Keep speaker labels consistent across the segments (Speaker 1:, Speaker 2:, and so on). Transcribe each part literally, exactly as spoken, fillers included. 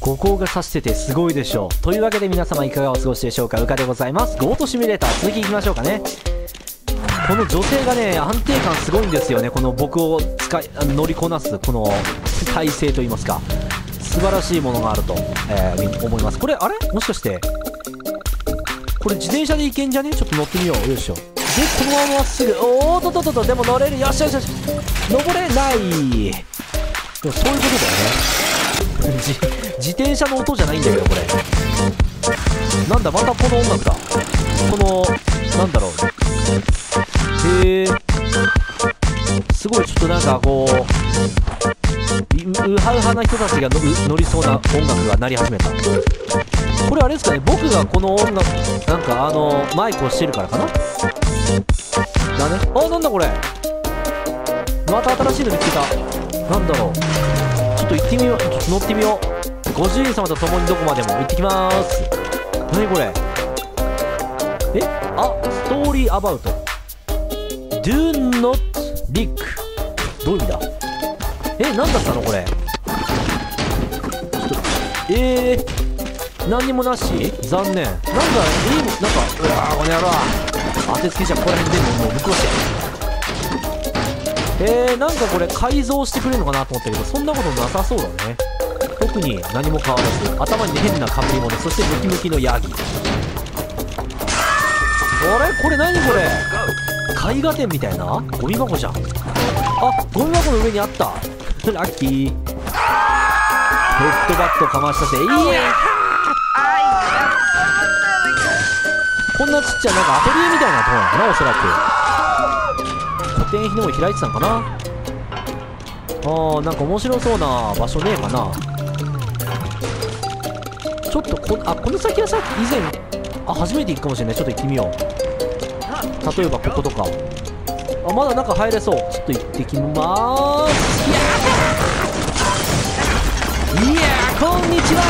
Speaker 1: 五光が差しててすごいでしょう。というわけで皆様いかがお過ごしでしょうか。うかでございます。ゴートシミュレーター続きいきましょうかね。この女性がね、安定感すごいんですよね。この僕を使い乗りこなすこの体勢といいますか、素晴らしいものがあると、えー、思います。これあれもしかしてこれ自転車で行けんじゃね。ちょっと乗ってみよう。よいしょ。でこのまままっすぐ、おーっとっとっとっと、でも乗れる。よしよしよし、登れない。でもそういうことだよね。自, 自転車の音じゃないんだけどこれなんだ。またこの音楽だ。このなんだろう。へえ、すごいちょっとなんかこう う, うはうはな人たちが乗りそうな音楽が鳴り始めた。これあれですかね、僕がこの音楽なんかあのマイクをしてるからかなだね。あ、なんだこれ、また新しいの見つけた。なんだろう、ちょっと行ってみよう。ちょっと乗ってみよう。ご主人様と共にどこまでも行ってきまーす。何これ、え、あ、ストーリーアバウト Do not leak、 どういう意味だ。え、なんだったのこれ。ちょっとえー、何にもなし。残念。なんかいいもん、なんか、うわーこの野郎、当てつけじゃここら辺でももうぶっ殺して。えー、なんかこれ改造してくれるのかなと思ったけど、そんなことなさそうだね。特に何も変わらず、頭に変な被り物、そしてムキムキのヤギ。あれこれ何これ、絵画展みたいなゴミ箱じゃん。あ、ゴミ箱の上にあったラッキー。ヘッドバットかましたぜ。いやこんなちっちゃいなんかアトリエみたいなとこなのかな、おそらく。古典碑の方開いてたのかな。あー、なんか面白そうな場所ねえかな。ちょっとこあこの先はさ、以前あ初めて行くかもしれない。ちょっと行ってみよう。例えばこことか、あまだ中入れそう。ちょっと行ってきまーす。いやー、いやーこんにちは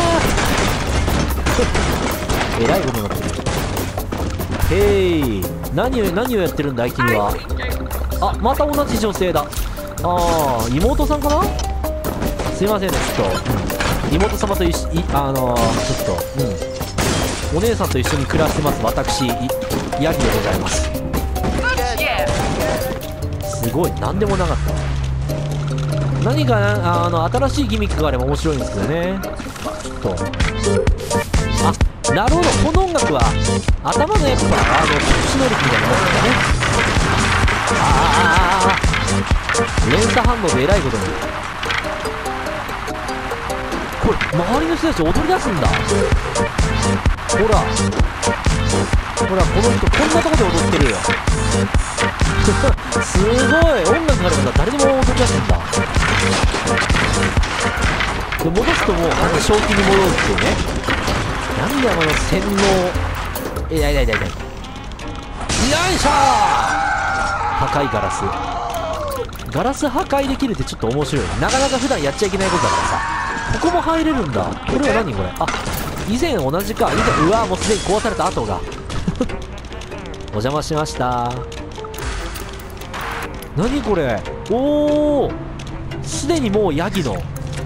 Speaker 1: ーえらいことになってる。へい、何を何をやってるんだい君は。あ、また同じ女性だ。あー、妹さんかな。すいませんね、ちょっと、うん、妹様と一緒いあのー、ちょっと、うん、お姉さんと一緒に暮らしてます私ヤギでございます。すごい、何でもなかった。何かな、あの新しいギミックがあれば面白いんですけどね。ちょっと、あ、なるほど、この音楽は頭のやつはあの特殊能力みたいなもんだね。ああ、連鎖反応でえらいことに。これ周りの人たち踊り出すんだ。ほらほら、この人こんなとこで踊ってるよすごい、音楽があれば誰でも踊り出すんだ。で戻すともうなんか正気に戻るっていうね。なんだよこの洗脳。え、痛い痛い痛い痛い。よいしょー、破壊ガラス。ガラス破壊できるってちょっと面白い。なかなか普段やっちゃいけないことだからさ。ここも入れるんだ。これは何これ。あ、以前同じか。以前、うわもうすでに壊された跡がお邪魔しました。何これ。おお、すでにもうヤギの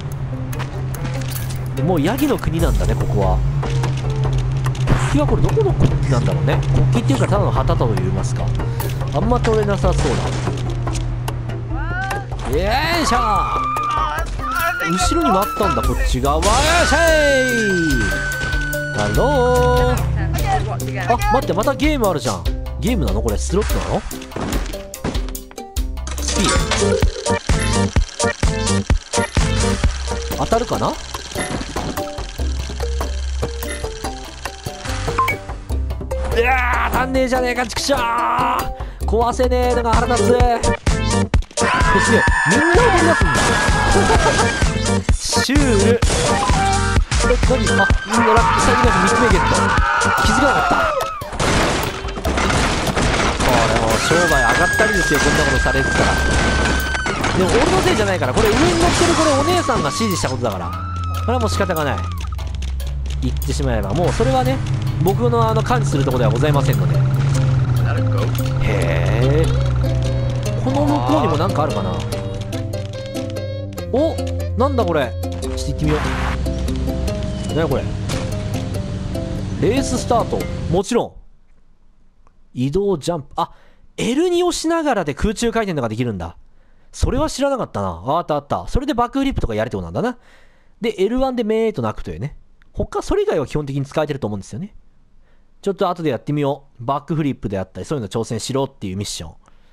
Speaker 1: もうヤギの国なんだね、ここは。国旗はこれどこの国旗なんだろうね。国旗っていうかただの旗と言いますか、あんま取れなさそうだ。よいしょー、後ろにもあったんだ、こっち側。よっしゃい。ハロー。あ、待って、またゲームあるじゃん。ゲームなのこれ、スロットなの。スピード当たるかな。うわー、当たんねえじゃねえか、ちくしょー。壊せねえのが腹立つ。すげえ、みんな踊り出すんだシュール。え、何、あ、みんなラッキー、最近なんかみっつめゲット。気づかなかった。これもう商売上がったりですよ、こんなことされてたら。でも俺のせいじゃないから、これ上に乗ってるこれお姉さんが指示したことだから、これはもう仕方がない。言ってしまえばもうそれはね、僕のあの管理するところではございませんので。へえ、この向こうにも何かあるかな。お、なんだこれ。ちょっと行ってみよう。 何これ。レーススタート。もちろん移動ジャンプ。あ、エルに 押しながらで空中回転とかできるんだ。それは知らなかったな。あったあった。それでバックフリップとかやるってことなんだな。で エルワン でメーと鳴くというね。他それ以外は基本的に使えてると思うんですよね。ちょっと後でやってみよう。バックフリップであったりそういうの挑戦しろっていうミッション。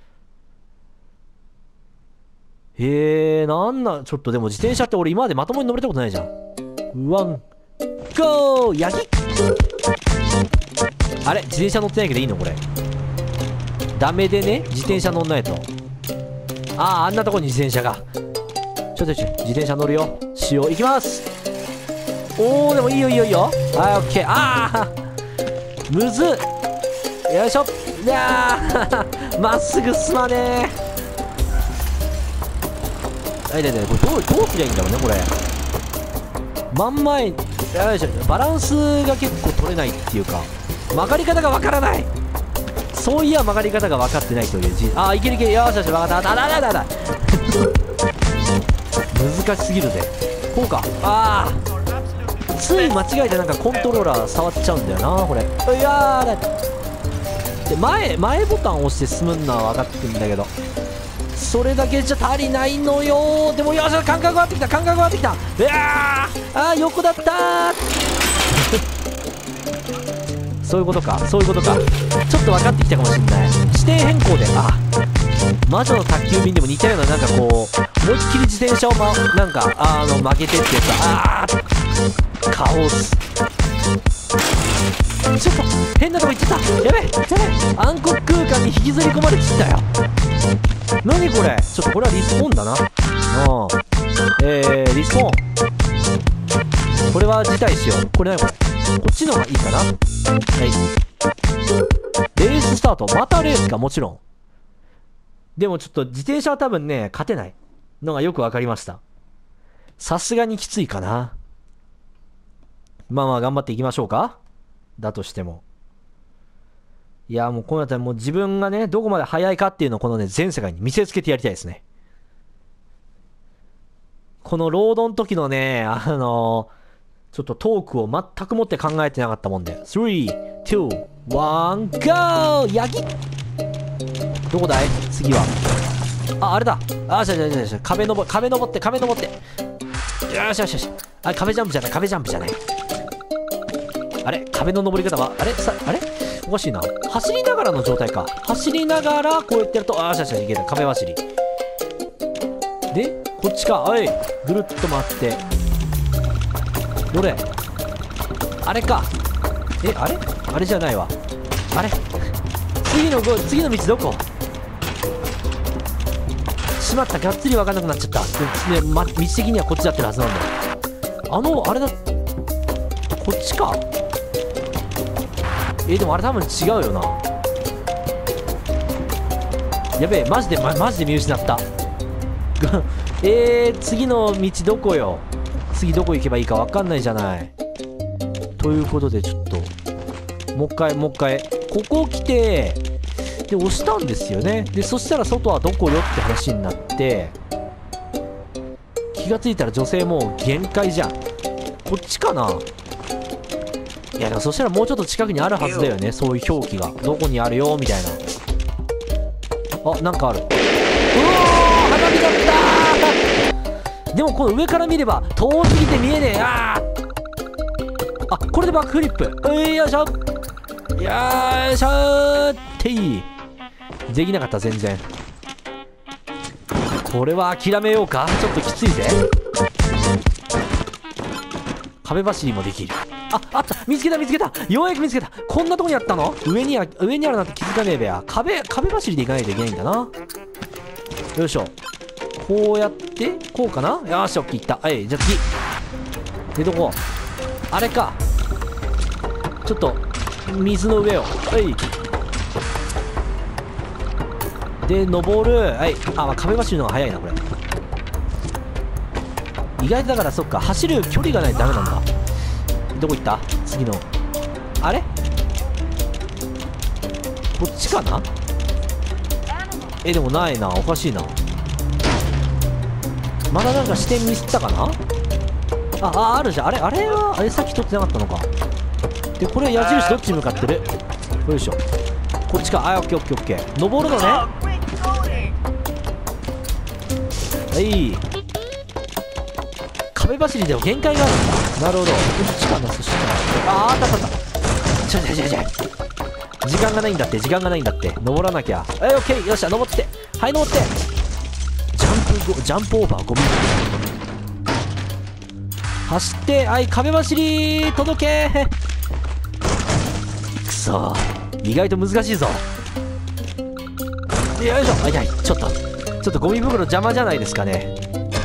Speaker 1: へえ、なんな、ちょっとでも自転車って俺今までまともに乗れたことないじゃん。ワンゴーヤギ。あれ自転車乗ってないけどいいのこれ。ダメでね、自転車乗んないと。ああ、あんなとこに自転車が。ちょっとちょ自転車乗るよ。しよう。行きます。おお、でもいいよいいよいいよ。はい、オッケー。ああむずっ。よいしょ。いやーまっすぐ進まねえ。はいだいだい、これどうどうすりゃいいんだろうねこれ。真ん前よいしょ。バランスが結構取れないっていうか、曲がり方がわからない。そういや曲がり方が分かってないというじ。ああ、いけるいける。よしよし、分かった。あだだだだだ難しすぎるぜ。こうか。ああ、つい間違えてなんかコントローラー触っちゃうんだよなこれ。いやーだで、前前ボタンを押して進むのは分かってるんだけど、それだけじゃ足りないのよ。でもよし、感覚がわってきた、感覚がわってきた。うわー、あー横だったーそういうことか、そういうことか。ちょっと分かってきたかもしんない。視点変更で、あ、魔女の宅急便でも似たような、なんかこう思いっきり自転車を、ま、なんかあの曲げてってやつ。あーカオス。ちょっと変なとこ行っちゃった。やべやべ、暗黒空間に引きずり込まれちったよ。何これ。ちょっとこれはリスポーンだな。うん、えー、リスポーン。これは辞退しよう。これ何これ。こっちの方がいいかな。はい。レーススタート。またレースか、もちろん。でもちょっと自転車は多分ね、勝てないのがよくわかりました。さすがにきついかな。まあまあ頑張っていきましょうか。だとしても。いやもうこうなったらもう自分がね、どこまで速いかっていうのをこのね、全世界に見せつけてやりたいですね。このロードの時のね、あのー、ちょっとトークを全くもって考えてなかったもんで。スリー、ツー、ワン、ゴーヤギ。どこだい次は。あ、あれだ。あ、しゃしゃしゃしゃ、壁登、壁登って、壁登って。よしよしよし。あ、壁ジャンプじゃない、壁ジャンプじゃない。あれ壁の登り方は、あれさ、あれおかしいな。走りながらの状態か。走りながら、こうやってやると、あーしゃしゃ、いけた。壁走り。で、こっちか。おい。ぐるっと回って。どれあれか。え、あれあれじゃないわ。あれ次の、次の道どこしまった。がっつり分かんなくなっちゃった。で、ま、道的にはこっちだってるはずなんだよ。あの、あれだ。こっちか。えー、でもあれ多分違うよな。やべえ、マジで、ま、マジで見失ったえー、次の道どこよ。次どこ行けばいいか分かんないじゃない。ということでちょっともう一回もう一回ここ来て、で押したんですよね。でそしたら外はどこよって話になって、気がついたら女性もう限界じゃん。こっちかな。いやでもそしたらもうちょっと近くにあるはずだよね、そういう表記が。どこにあるよみたいな。あ、なんかある。うおー、花火だったー。でもこの上から見れば遠すぎて見えねえ。あーあ、これでバックフリップ。よいしょよいしょーっていい。できなかった。全然。これは諦めようか。ちょっときついぜ。壁走りもできる。あ、あった。見つけた見つけた。ようやく見つけた。こんなとこにあったの。上にあ上にあるなんて気づかねえべや。壁壁走りでいかないといけないんだな。よいしょ。こうやってこうかな。よし、オッケーいった。はい、じゃあ次でどこ。あれか。ちょっと水の上を。はいで登る。はい。あ、まあ、壁走るのが早いなこれ。意外とだからそっか、走る距離がないとダメなんだ。どこ行った。次のあれこっちかな。えでもないな。おかしいな。まだなんか視点ミスったかな。 あああるじゃん。あれあれはあれさっき取ってなかったのか。でこれ矢印どっちに向かってる。よいしょ、こっちか。あ、オッケーオッケーオッケー。登るのね。はい、壁走りでも限界があるんだ。なるほど、こっちかな。そしたらあああったあったあった。ちょちょちょちょ、時間がないんだって、時間がないんだって。登らなきゃ。はい、オッケー、よっしゃ、登って、はい、登って、ジャンプゴジャンプオーバーごメートル走って、はい、壁走り届け。くそー、意外と難しいぞ。よいしょ、あ、いや、ちょっとちょっとゴミ袋邪魔じゃないですかね。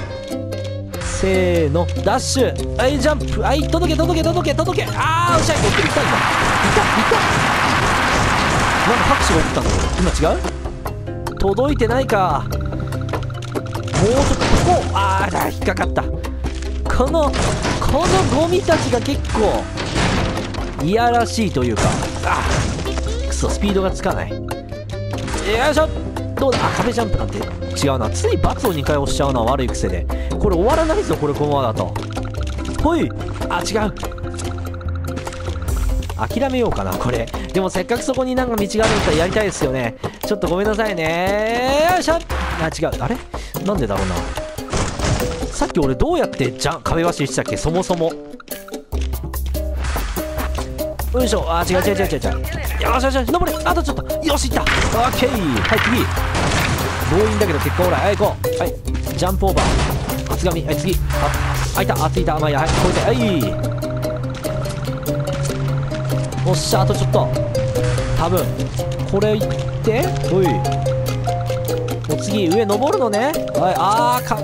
Speaker 1: せーの、ダッシュ、はい、ジャンプ、はい、届け届け届け届け。あー、おっしゃい、オッケー、いったんだ。いたいた。なんか拍手が起きたんだけど、今違う？届いてないか。もうちょっとここ、あー、引っかかった。このこのゴミたちが結構いやらしいというか、あー、くそ、スピードがつかない。よいしょ、どうだ。あ、壁ジャンプなんて違うな。つい罰をにかい押しちゃうな、悪い癖で。これ終わらないぞ、これこのままだと。ほい、あ、違う。諦めようかな、これ。でもせっかくそこになんか道があるんだったらやりたいですよね。ちょっとごめんなさいね。よいしょ。あ、違う。あれなんでだろうな。さっき俺どうやってじゃ壁走りしたっけ、そもそも。よいしょ。あ、違う違う違う違う違う。よしよしよし、登れ。あとちょっと。よし、いった。オッケー。はい、次。強引だけど結果オーライ。はい、行こう。はい、ジャンプオーバー。厚紙。はい、次。あ、あ、いた。あ、ついた。まあいいや。はい、これで。はい。おっしゃ、あとちょっと。多分これいって、おい、お次上登るのね。はい、あーか、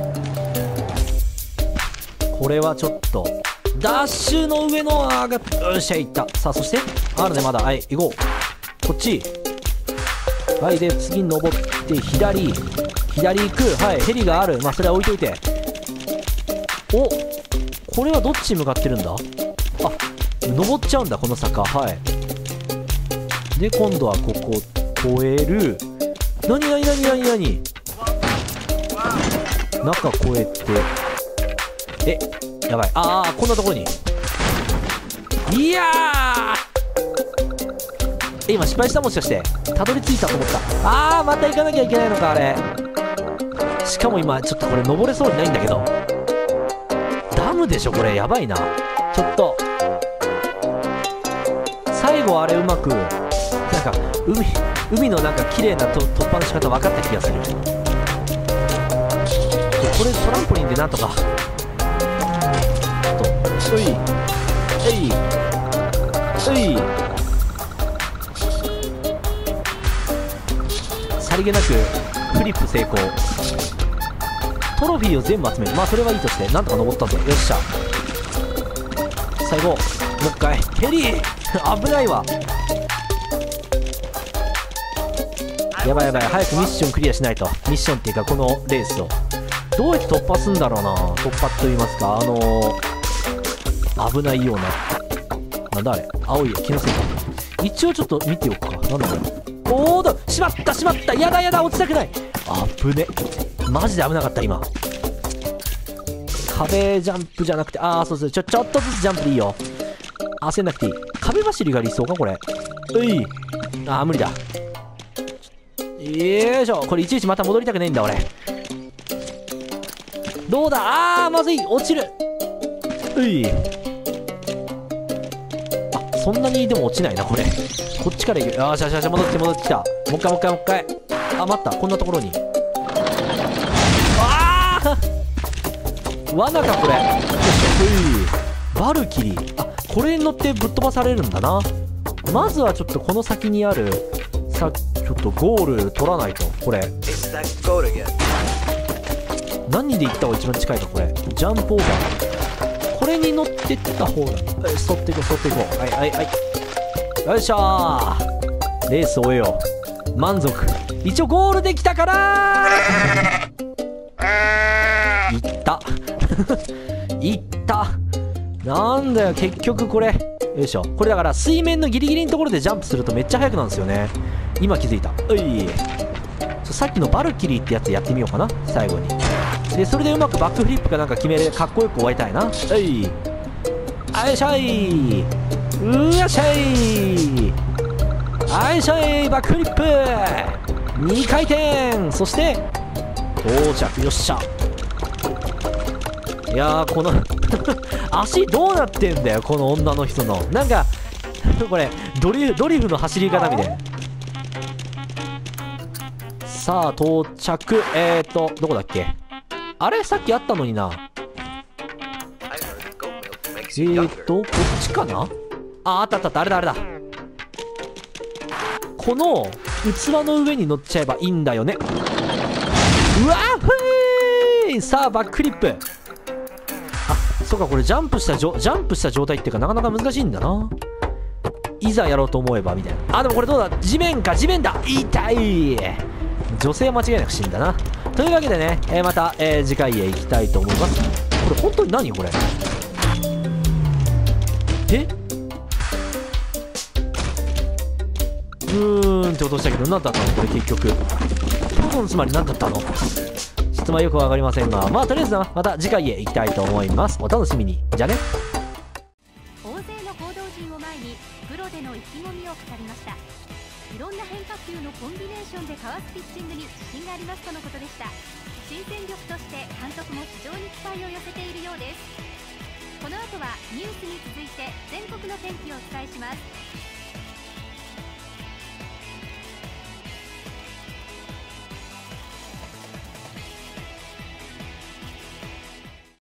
Speaker 1: これはちょっとダッシュの上のあーが、よっしゃ、いった。さあ、そしてあるね、まだ。はい、行こう。こっち。はい、で次登って左左行く。はい、ヘリがある。まあそれは置いといて。お、これはどっちに向かってるんだ。あ、登っちゃうんだ、この坂。はい。で今度はここ越える。なになになになになに、中越えて、え、やばい。ああ、こんなところに。いやー、え、今失敗した。もしかしてたどり着いたと思った。ああ、また行かなきゃいけないのか、あれ。しかも今ちょっとこれ登れそうにないんだけど。ダムでしょこれ。やばいな。ちょっと最後あれうまくなんか海海のなんか綺麗なと突破の仕方分かった気がする。これトランポリンでなんとかと、ういえい、うい、さりげなくフリップ成功。トロフィーを全部集める。まあそれはいいとして、なんとか登ったぞ。よっしゃ、最後もう一回ヘリ危ないわ。やばいやばい、早くミッションクリアしないと。ミッションっていうかこのレースをどうやって突破するんだろうな。突破と言いますか、あのー、危ないような、なんだあれ、青い気のせいか。一応ちょっと見ておくか。なんだろう。おーだ、しまったしまった、やだやだ、落ちたくない。あぶね、マジで危なかった今。壁ジャンプじゃなくて、ああそうそう、ちょちょっとずつジャンプでいいよ。焦んなくていい。壁走りが理想かこれ。うい、ああ無理だ。よいしょ。これいちいちまた戻りたくないんだ俺。どうだ。あーまずい、落ちる。うい、あ、そんなにでも落ちないなこれ。こっちから行く。よしよしよし、戻って戻ってきた。もう一回もう一回もう一回。あ、待った、こんなところに。ああ罠かこれ。よいしょ。うい、バルキリー。あ、これに乗ってぶっ飛ばされるんだな。まずはちょっとこの先にあるさ、ちょっとゴール取らないと。これ何で行った方が一番近いかこれ。ジャンプオーバー、これに乗ってった方が、え、沿っていこう沿っていこう。はいはいはい、よいしょー。レース終えよう。満足。一応ゴールできたからいったいったなんだよ結局これ。よいしょ。これだから水面のギリギリのところでジャンプするとめっちゃ速くなるんですよね。今気づいた。うい、さっきのバルキリーってやつやってみようかな最後に。 でそれでうまくバックフリップかなんか決める、かっこよく終わりたいな。はい、あいしょい、うやっしゃい、あいしょい、バックフリップにかい転、そして到着。よっしゃ。いやーこの足どうなってんだよこの女の人の、なんかこれドリフドリフの走り方みたいな。さあ到着。えーとどこだっけ、あれさっきあったのにな。えーとこっちかなあ、あったあったあった、あれだあれだ。この器の上に乗っちゃえばいいんだよね。うわっふーい。さあバックフリップ。あ、そうか、これジャンプしたジョジャンプした状態っていうかなかなか難しいんだな、いざやろうと思えばみたいな。あ、でもこれどうだ、地面か、地面だ、痛い。女性は間違いなく死んだな。というわけでね、えーまた、えー次回へ行きたいと思います。これ本当に何これ、えうーんって音したけど何だったのこれ結局。多分つまり何だったの、質問よくわかりませんが、まあとりあえずな、また次回へ行きたいと思います。お楽しみに。じゃあね。
Speaker 2: 大勢の報道陣を前にプロでの意気込みを語りました。いろんな変化球のコンビネーションでかわすピッチングに自信がありますとのことでした。新戦力として監督も非常に期待を寄せているようです。この後はニュースに続いて全国の天気をお伝えします。